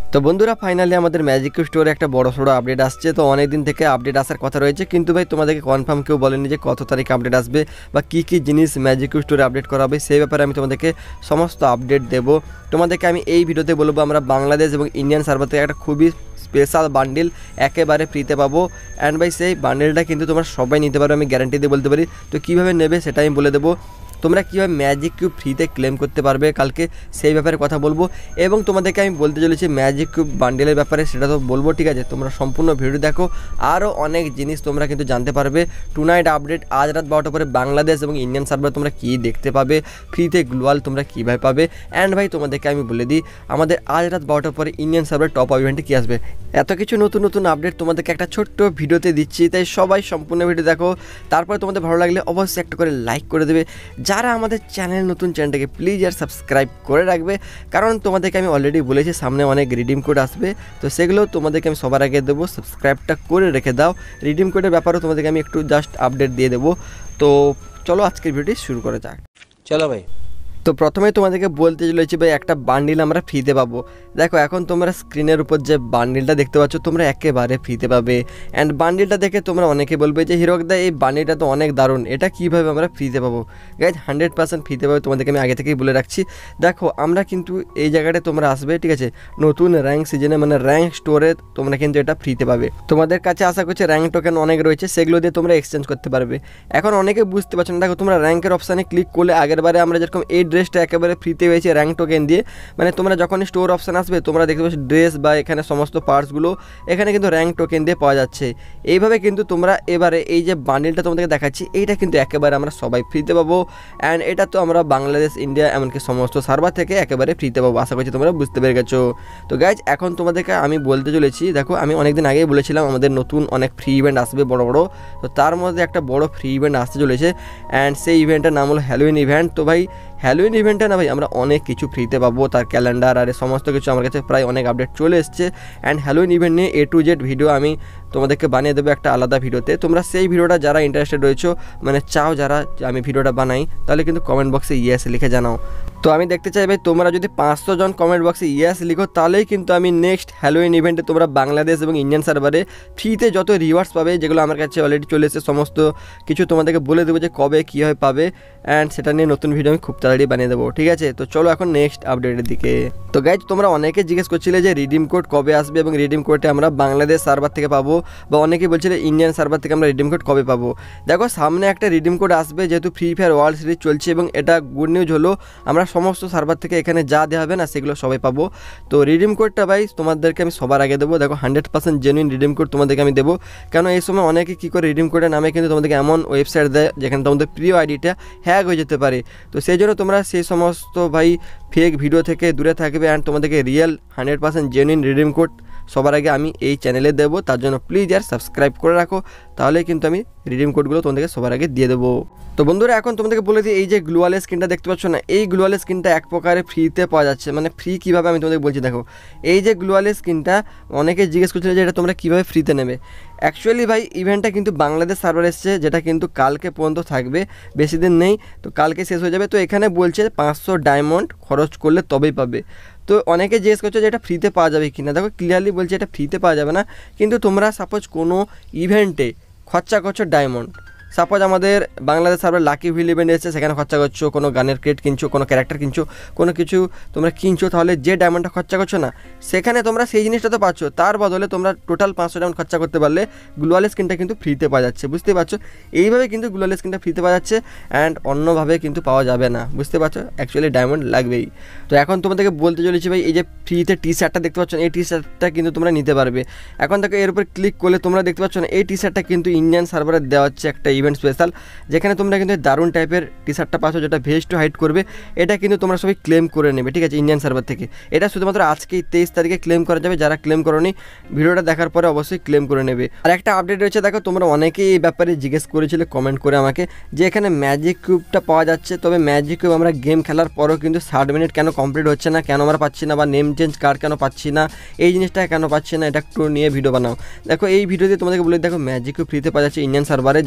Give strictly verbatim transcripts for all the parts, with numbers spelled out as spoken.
তো বন্ধুরা ফাইনালি আমাদের ম্যাজিক কিউব স্টোরে একটা বড় সড়ো আপডেট আসছে। তো অনেক দিন থেকে আপডেট আসার কথা রয়েছে, কিন্তু ভাই তোমাদেরকে কনফার্ম কেউ বলেনি যে কত তারিখ আপডেট আসবে বা কী কী জিনিস ম্যাজিক কিউব স্টোরে আপডেট করা হবে। সেই ব্যাপারে আমি তোমাদেরকে সমস্ত আপডেট দেবো। তোমাদেরকে আমি এই ভিডিওতে বলবো আমরা বাংলাদেশ এবং ইন্ডিয়ান সার্ভার থেকে একটা খুবই স্পেশাল বান্ডিল একেবারে ফ্রিতে পাবো। অ্যান্ড ভাই সেই বান্ডিলটা কিন্তু তোমরা সবাই নিতে পারো, আমি গ্যারান্টি দিয়ে বলতে পারি। তো কীভাবে নেবে সেটা আমি বলে দেবো। তোমরা কীভাবে ম্যাজিক কিউব ফ্রিতে ক্লেম করতে পারবে কালকে সেই ব্যাপারে কথা বলবো, এবং তোমাদেরকে আমি বলতে চলেছি ম্যাজিক কিউব বান্ডেলের ব্যাপারে, সেটা তো বলবো। ঠিক আছে, তোমরা সম্পূর্ণ ভিডিও দেখো, আরও অনেক জিনিস তোমরা কিন্তু জানতে পারবে। টু নাইট আপডেট আজ রাত বারোটা পরে বাংলাদেশ এবং ইন্ডিয়ান সার্ভার তোমরা কী দেখতে পাবে, ফ্রিতে গ্লোয়াল তোমরা কীভাবে পাবে। অ্যান্ড ভাই তোমাদেরকে আমি বলে দিই আমাদের আজ রাত বারোটার পরে ইন্ডিয়ান সার্ভার টপ ইভেন্টে কী আসবে। এত কিছু নতুন নতুন আপডেট তোমাদেরকে একটা ছোট্ট ভিডিওতে দিচ্ছি, তাই সবাই সম্পূর্ণ ভিডিও দেখো। তারপরে তোমাদের ভালো লাগলে অবশ্যই একটা করে লাইক করে দেবে। যারা আমাদের চ্যানেল নতুন চ্যানেলটাকে প্লিজ আর সাবস্ক্রাইব করে রাখবে, কারণ তোমাদেরকে আমি অলরেডি বলেছি সামনে অনেক রিডিম কোড আসবে, তো সেগুলো তোমাদেরকে আমি সবার আগে দেবো। সাবস্ক্রাইবটা করে রেখে দাও। রিডিম কোডের ব্যাপারেও তোমাদেরকে আমি একটু জাস্ট আপডেট দিয়ে দেবো। তো চলো আজকের ভিডিওটি শুরু করা যাক। চলো ভাই। তো প্রথমে তোমাদেরকে বলতে চলেছি ভাই একটা বান্ডিল আমরা ফ্রিতে পাবো। দেখো এখন তোমরা স্ক্রিনের উপর যে বান্ডিলটা দেখতে পাচ্ছ তোমরা একেবারে ফ্রিতে পাবে। অ্যান্ড বান্ডিলটা দেখে তোমরা অনেকে বলবে যে হিরকদা এই বান্ডিলটা তো অনেক দারুণ, এটা কীভাবে আমরা ফ্রিতে পাবো। গাইজ হান্ড্রেড পার্সেন্ট ফ্রিতে পাবে, তোমাদেরকে আমি আগে থেকেই বলে রাখছি। দেখো আমরা কিন্তু এই জায়গাটায় তোমরা আসবে, ঠিক আছে, নতুন র্যাঙ্ক সিজনে মানে র্যাঙ্ক স্টোরে তোমরা কিন্তু এটা ফ্রিতে পাবে। তোমাদের কাছে আশা করছি র্যাঙ্ক টোকেন অনেক রয়েছে, সেগুলো দিয়ে তোমরা এক্সচেঞ্জ করতে পারবে। এখন অনেকে বুঝতে পারছো না, দেখো তোমরা র্যাঙ্কের অপশানে ক্লিক করলে আগের বারে আমরা যেরকম এই ড্রেসটা একেবারে ফ্রিতে হয়েছে র্যাঙ্ক টোকেন দিয়ে, মানে তোমরা যখন স্টোর অপশান আসবে তোমরা দেখতে পাচ্ছ ড্রেস বা এখানে সমস্ত পার্টসগুলো এখানে কিন্তু র্যাঙ্ক টোকেন দিয়ে পাওয়া যাচ্ছে। এইভাবে কিন্তু তোমরা এবারে এই যে বান্ডিলটা তোমাদেরকে দেখাচ্ছি এইটা কিন্তু একেবারে আমরা সবাই ফ্রিতে পাবো। অ্যান্ড এটা তো আমরা বাংলাদেশ ইন্ডিয়া এমনকি সমস্ত সার্ভার থেকে একেবারে ফ্রিতে পাবো, আশা করছি তোমরা বুঝতে পেরে গেছো। তো গাইজ এখন তোমাদেরকে আমি বলতে চলেছি, দেখো আমি অনেকদিন আগেই বলেছিলাম আমাদের নতুন অনেক ফ্রি ইভেন্ট আসবে বড় বড়। তো তার মধ্যে একটা বড় ফ্রি ইভেন্ট আসতে চলেছে, অ্যান্ড সেই ইভেন্টের নাম হলো হ্যালোউইন ইভেন্ট। তো ভাই হ্যালোউইন ইভেন্টে না ভাই আমরা অনেক কিছু ফ্রিতে পাবো, তার ক্যালেন্ডার আর সমস্ত কিছু আমার কাছে প্রায় অনেক আপডেট চলে এসছে। অ্যান্ড হ্যালোউইন ইভেন্ট নিয়ে এ টু জেড ভিডিও আমি তোমাদেরকে বানিয়ে দেবো একটা আলাদা ভিডিওতে। তোমরা সেই ভিডিওটা যারা ইন্টারেস্টেড রয়েছো, মানে চাও যারা আমি ভিডিওটা বানাই, তাহলে কিন্তু কমেন্ট বক্সে ইয়েস লিখে জানাও। তো আমি দেখতে চাই ভাই তোমরা যদি পাঁচশো জন কমেন্ট বক্সে ইয়েস লিখো, তাহলেই কিন্তু আমি নেক্সট হ্যালোউইন ইভেন্টে তোমরা বাংলাদেশ এবং ইন্ডিয়ান সার্ভারে ফ্রিতে যত রিওয়ার্ডস পাবে, যেগুলো আমার কাছে অলরেডি চলে এসেছে, সমস্ত কিছু তোমাদেরকে বলে দেবো যে কবে কীভাবে পাবে। অ্যান্ড সেটা নিয়ে নতুন ভিডিও আমি খুব তাড়াতাড়ি বানিয়ে দেবো, ঠিক আছে। তো চলো এখন নেক্সট আপডেটের দিকে। তো গাইজ তোমরা অনেকে জিজ্ঞেস করছিলে যে রিডিম কোড কবে আসবে এবং রিডিম কোডটা আমরা বাংলাদেশ সার্ভার থেকে পাবো, বা অনেকে বলছিলে ইন্ডিয়ান সার্ভার থেকে আমরা রিডিম কোড কবে পাবো। দেখো সামনে একটা রিডিম কোড আসবে, যেহেতু ফ্রি ফায়ার ওয়ার্ল্ড সিরিজ চলছে, এবং এটা গুড নিউজ হলো আমরা সমস্ত সার্ভার থেকে এখানে যা দেওয়া হবে না সেগুলো সবাই পাবো। তো রিডিম কোডটা ভাই তোমাদেরকে আমি সবার আগে দেবো। দেখো hundred percent genuine redeem code তোমাদেরকে আমি দেবো, কেন এই সময় অনেকে কী করে রিডিম কোডের নামে কিন্তু তোমাদেরকে এমন ওয়েবসাইট দেয় যেখানে তোমাদের প্রিয় আইডিটা হ্যাক হয়ে যেতে পারে। তো সেই জন্য তোমরা সেই সমস্ত ভাই ফেক ভিডিও থেকে দূরে থাকবে, অ্যান্ড তোমাদেরকে real hundred percent genuine redeem code সবার আগে আমি এই চ্যানেলে দেবো। তার জন্য প্লিজ আর সাবস্ক্রাইব করে রাখো, তাহলে কিন্তু আমি রিডিম কোডগুলো তোমাদেরকে সবার আগে দিয়ে দেবো। তো বন্ধুরা এখন তোমাদেরকে বলে দিই, এই যে গ্লোয়াল স্কিনটা দেখতে পাচ্ছ না, এই গ্লোয়াল স্কিনটা এক প্রকারে ফ্রিতে পাওয়া যাচ্ছে। মানে ফ্রি কীভাবে আমি তোমাদের বলছি, দেখো এই যে গ্লোয়াল স্কিনটা অনেকে জিজ্ঞেস করছিল যে এটা তোমরা কীভাবে ফ্রিতে নেবে। অ্যাকচুয়ালি ভাই ইভেন্টটা কিন্তু বাংলাদেশ সার্ভার এসছে, যেটা কিন্তু কালকে পর্যন্ত থাকবে, বেশি দিন নেই। তো কালকে শেষ হয়ে যাবে। তো এখানে বলছে পাঁচশো ডায়মন্ড খরচ করলে তবেই পাবে। তো অনেকে জিজ্ঞেস করছে যে এটা ফ্রিতে পাওয়া যাবে কি না। দেখো ক্লিয়ারলি বলছে এটা ফ্রিতে পাওয়া যাবে না, কিন্তু তোমরা সাপোজ কোনো ইভেন্টে খরচা করছো ডায়মন্ড, সাপোজ আমাদের Bangladesh server lucky wheel event এসেছে, সেখানে খরচা করছো, কোনো গানের ক্রেট কিনছো, কোনো ক্যারেক্টার কিনছো, কোনো কিছু তোমরা কিনছো, তাহলে যে ডায়মন্ডটা খরচা করছো না সেখানে তোমরা সেই জিনিসটা তো পাচ্ছ, তার বদলে তোমরা টোটাল পাঁচশো ডায়মন্ড খরচা করতে পারলে গ্লোয়াল স্কিনটা কিন্তু ফ্রিতে পাওয়া যাচ্ছে, বুঝতে পারছো। এইভাবে কিন্তু গ্লোয়াল স্কিনটা ফ্রিতে পাওয়া যাচ্ছে, অ্যান্ড অন্যভাবে কিন্তু পাওয়া যাবে না, বুঝতে পারছো। অ্যাকচুয়ালি ডায়মন্ড লাগবেই। তো এখন তোমাদেরকে বলতে চলেছি ভাই এই যে ফ্রিতে টি শার্টটা দেখতে পাচ্ছ, এই টি শার্টটা কিন্তু তোমরা নিতে পারবে। এখন দেখো এর উপর ক্লিক করলে তোমরা দেখতে পাচ্ছ না, এই টি শার্টটা কিন্তু ইন্ডিয়ান সার্ভারে দেওয়া হচ্ছে একটা ইভেন্ট স্পেশাল, যেখানে তোমরা কিন্তু দারুণ টাইপের টি শার্টটা পাচ্ছ, যেটা ভেস্ট টু হাইট করবে। এটা কিন্তু তোমরা সবাই ক্লেম করে নেবে, ঠিক আছে, ইন্ডিয়ান সার্ভার থেকে। এটা শুধুমাত্র আজকেই তেইশ তারিখে ক্লেম করা যাবে, যারা ক্লেম করোনি ভিডিওটা দেখার পরে অবশ্যই ক্লেম করে নেবে। আর একটা আপডেট রয়েছে, দেখো তোমরা অনেকেই এই ব্যাপারে জিজ্ঞেস করেছিলে কমেন্ট করে আমাকে, যে এখানে ম্যাজিক কিউবটা পাওয়া যাচ্ছে, তবে ম্যাজিক কিউব আমরা গেম খেলার পরেও কিন্তু ষাট মিনিট কেন কমপ্লিট হচ্ছে না, কেন আমরা পাচ্ছি না, বা নেম চেঞ্জ কার্ড কেন পাচ্ছি না, এই জিনিসটা কেন পাচ্ছি না, এটা একটু নিয়ে ভিডিও বানাও। দেখো এই ভিডিওতে তোমাদেরকে বলে, দেখো ম্যাজিক কিউব ফ্রিতে পাওয়া যাচ্ছে ইন্ডিয়ান সার্ভারে, যেখানে এই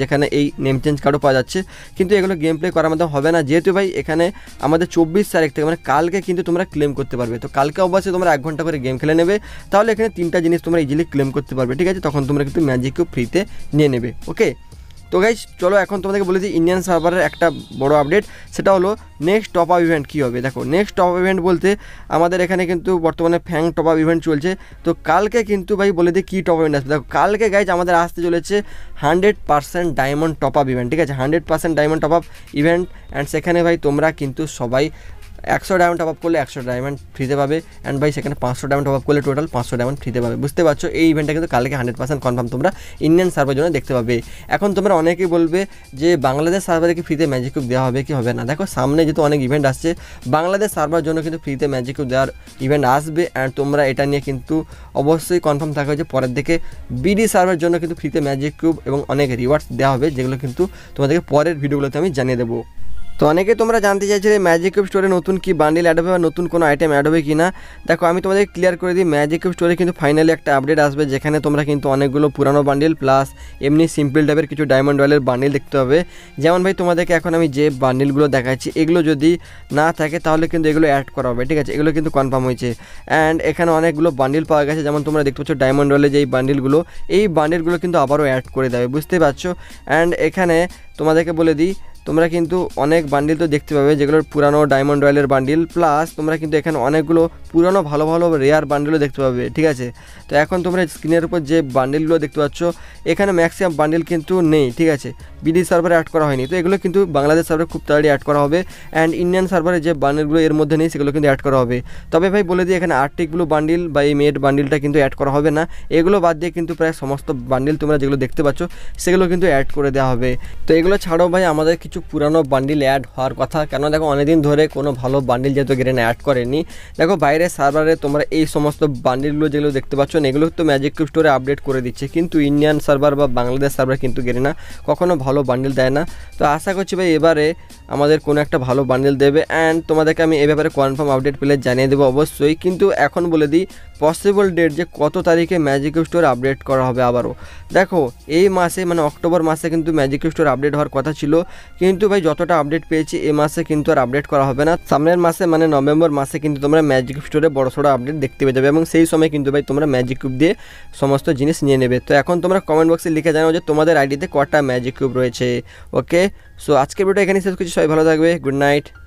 এই নেম চেঞ্জ কার্ডও পাওয়া যাচ্ছে, কিন্তু এগুলো গেম প্লে করার মধ্যে হবে না, যেহেতু ভাই এখানে আমাদের চব্বিশ তারিখ থেকে মানে কালকে কিন্তু তোমরা ক্লেম করতে পারবে। তো কালকে অবশ্যই তোমরা এক ঘন্টা করে গেম খেলে নেবে, তাহলে এখানে তিনটা জিনিস তোমরা ইজিলি ক্লেম করতে পারবে, ঠিক আছে। তখন তোমরা কিন্তু ম্যাজিক কিউব ফ্রিতে নিয়ে নেবে। ওকে, তো গাইস চলো এখন তোমাদেরকে বলে দিই ইন্ডিয়ান সার্ভারের একটা বড় আপডেট, সেটা হলো নেক্সট টপ আপ ইভেন্ট কী হবে। দেখো নেক্সট টপ আপ ইভেন্ট বলতে আমাদের এখানে কিন্তু বর্তমানে ফ্যাং টপ আপ ইভেন্ট চলছে। তো কালকে কিন্তু ভাই বলে দিই কী টপ আপ ইভেন্ট আসবে। দেখো কালকে গাইজ আমাদের আসতে চলেছে hundred percent diamond top up event, ঠিক আছে, hundred percent diamond top up event. And সেখানে ভাই তোমরা কিন্তু সবাই একশো ডায়মন্ড টপ আপ করলে একশো ডায়মন্ড ফ্রিতে পাবে, অ্যান্ড ভাই সেখানে পাঁচশো ডায়মন্ড টপ আপ করলে টোটাল পাঁচশো ডায়মন্ড ফ্রিতে পাবে। বুঝতে পারছো, এই ইভেন্টটা কিন্তু কালকে হান্ড্রেড পার্সেন্ট কনফার্ম তোমরা ইন্ডিয়ান সার্ভারের জন্য দেখতে পাবে। এখন তোমরা অনেকেই বলবে যে বাংলাদেশ সার্ভারে কি ফ্রিতে ম্যাজিক কিউব দেওয়া হবে কি হবে না। দেখো সামনে যেহেতু অনেক ইভেন্ট আসছে, বাংলাদেশ সার্ভারের জন্য কিন্তু ফ্রিতে ম্যাজিক কিউব দেওয়ার ইভেন্ট আসবে, অ্যান্ড তোমরা এটা নিয়ে কিন্তু অবশ্যই কনফার্ম থাকবে যে পরের দিকে বিডি সার্ভারের জন্য কিন্তু ফ্রিতে ম্যাজিক কিউব এবং অনেক রিওয়ার্ডস দেওয়া হবে, যেগুলো কিন্তু তোমাদেরকে পরের ভিডিওগুলোতে আমি জানিয়ে দেবো। তো অনেকে তোমরা জানতে চাইছিলে ম্যাজিক কিউব স্টোরে নতুন কি বান্ডিল অ্যাড হবে বা নতুন কোনো আইটেম অ্যাড হবে কি না। দেখো আমি তোমাদের ক্লিয়ার করে দিই, ম্যাজিক কিউব স্টোরে কিন্তু ফাইনালি একটা আপডেট আসবে, যেখানে তোমরা কিন্তু অনেকগুলো পুরানো বান্ডিল প্লাস এমনি সিম্পল টাইপের কিছু ডায়মন্ড রয়্যালের বান্ডিল দেখতে হবে। যেমন ভাই তোমাদেরকে এখন আমি যে বান্ডিলগুলো দেখাচ্ছি, এগুলো যদি না থাকে তাহলে কিন্তু এগুলো অ্যাড করা হবে, ঠিক আছে, এগুলো কিন্তু কনফার্ম হয়েছে। অ্যান্ড এখানে অনেকগুলো বান্ডিল পাওয়া গেছে, যেমন তোমরা দেখতে পাচ্ছ ডায়মন্ড রয়্যালের যে এই বান্ডিলগুলো, এই বান্ডিলগুলো কিন্তু আবারও অ্যাড করে দেবে, বুঝতে পারছো। অ্যান্ড এখানে তোমাদেরকে বলে দিই তোমরা কিন্তু অনেক বান্ডিল তো দেখতে পাবে যেগুলোর পুরানো ডায়মন্ড রয়্যালের বান্ডিল, প্লাস তোমরা কিন্তু এখানে অনেকগুলো পুরানো ভালো ভালো রেয়ার বান্ডিলও দেখতে পাবে, ঠিক আছে। তো এখন তোমরা স্ক্রিনের উপর যে বান্ডিলগুলো দেখতে পাচ্ছ, এখানে ম্যাক্সিমাম বান্ডিল কিন্তু নেই, ঠিক আছে, বিডি সার্ভারে অ্যাড করা হয়নি। তো এগুলো কিন্তু বাংলাদেশ সার্ভারে খুব তাড়াতাড়ি অ্যাড করা হবে, অ্যান্ড ইন্ডিয়ান সার্ভারে যে বান্ডিলগুলো এর মধ্যে নেই সেগুলো কিন্তু অ্যাড করা হবে। তবে ভাই বলে দিই এখানে আর্টিক ব্লু বান্ডিল বা এই মেড বান্ডিলটা কিন্তু অ্যাড করা হবে না, এগুলো বাদ দিয়ে কিন্তু প্রায় সমস্ত বান্ডিল তোমরা যেগুলো দেখতে পাচ্ছ সেগুলো কিন্তু অ্যাড করে দেওয়া হবে। তো এগুলো ছাড়াও ভাই আমাদের কিছু পুরানো বান্ডিল অ্যাড হওয়ার কথা, কেন দেখো অনেকদিন ধরে কোনো ভালো বান্ডিল যেহেতু গেরেন অ্যাড করেনি। দেখো বাইরের সার্ভারে তোমরা এই সমস্ত বান্ডিলগুলো যেগুলো দেখতে পাচ্ছ না, এগুলো তো ম্যাজিক কিউব স্টোরে আপডেট করে দিচ্ছে, কিন্তু ইন্ডিয়ান সার্ভার বা বাংলাদেশ সার্ভার কিন্তু গেরেনা কখনো ভালো বান্ডিল দেয় না। তো আশা করছি ভাই এবারে আমাদের কোনো একটা ভালো বান্ডিল দেবে, অ্যান্ড তোমাদেরকে আমি এ ব্যাপারে কনফার্ম আপডেট পেলে জানিয়ে দেবো অবশ্যই। কিন্তু এখন বলে দিই পসিবল ডেট যে কত তারিখে ম্যাজিক কিউব স্টোর আপডেট করা হবে আবারও। দেখো এই মাসে মানে অক্টোবর মাসে কিন্তু ম্যাজিক কিউব স্টোর আপডেট হওয়ার কথা ছিল, কিন্তু ভাই যতটা আপডেট পেয়েছি এই মাসে কিন্তু আর আপডেট করা হবে না। সামনের মাসে মানে নভেম্বর মাসে কিন্তু তোমরা ম্যাজিক কিউব স্টোরে বড় সড়ো আপডেট দেখতে পেয়ে যাবে, এবং সেই সময় কিন্তু ভাই তোমরা ম্যাজিক কিউব দিয়ে সমস্ত জিনিস নিয়ে নেবে। তো এখন তোমরা কমেন্ট বক্সে লিখে জানাও যে তোমাদের আইডিতে কটা ম্যাজিক কিউব রয়েছে। ওকে, সো আজকের ভিডিওটা এখানে শেষ করছি, সবাই ভালো থাকবে, গুড নাইট।